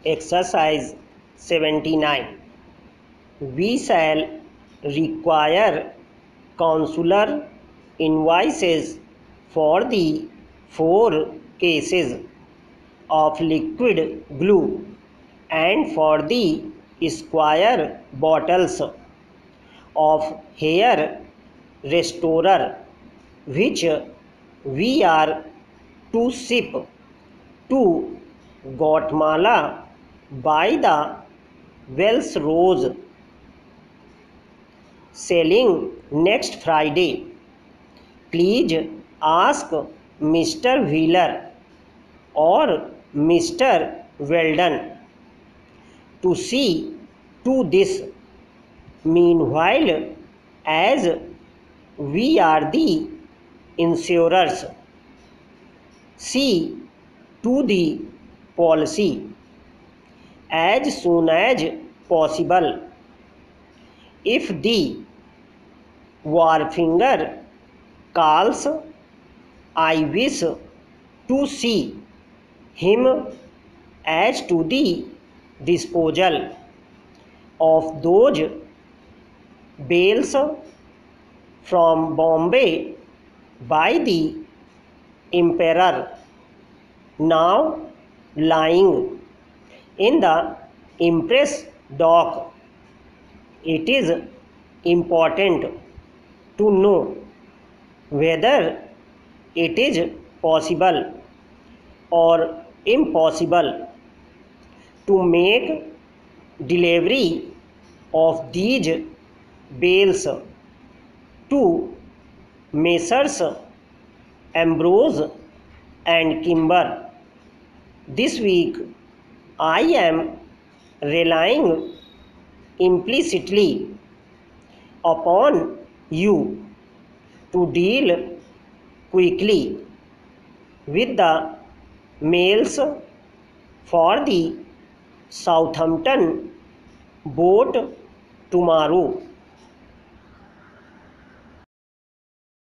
Exercise 79. We shall require consular invoices for the 4 cases of liquid glue and for the square bottles of hair restorer which we are to ship to Guatemala by the Wells Rose selling next Friday. Please ask Mr. Wheeler or Mr. Weldon to see to this. Meanwhile, as we are the insurers, see to the policy as soon as possible. If the wharfinger calls, I wish to see him as to the disposal of those bales from Bombay by the Emperor now lying in the Empress dock. It is important to know whether it is possible or impossible to make delivery of these bales to Messrs. Ambrose and Kimber. This week I am relying implicitly upon you to deal quickly with the mails for the Southampton boat tomorrow.